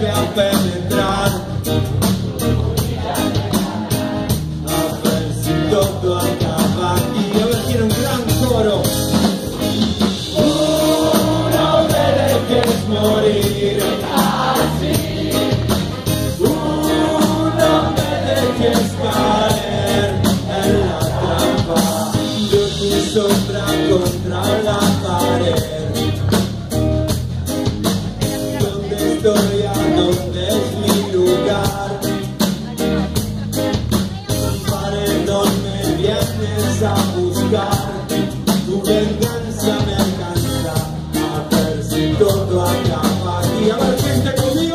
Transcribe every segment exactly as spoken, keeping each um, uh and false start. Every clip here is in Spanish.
vuelve a penetrar, a ver si todo acaba aquí. A ver, quiero un gran coro. Uh, no me dejes morir así. Uh, no me dejes caer en la trampa de tu sombra contra la pared. ¿Dónde estoy? ¿A dónde es mi lugar? Paredón, me vienes a buscar. Tu venganza me alcanza, a ver si todo acaba aquí. A ver, gente conmigo.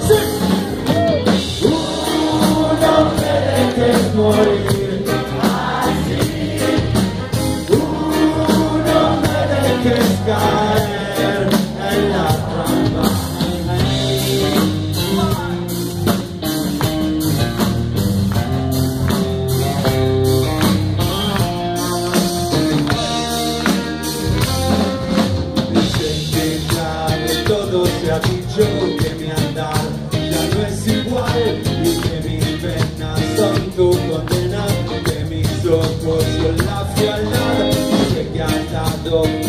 ¡Sí! Uh, no me dejes morir así. Uh, no me dejes caer en la trampa. Todo se ha dicho que mi andar ya no es igual y que mis penas son tu condena, que mis ojos son la frialdad, y que has dado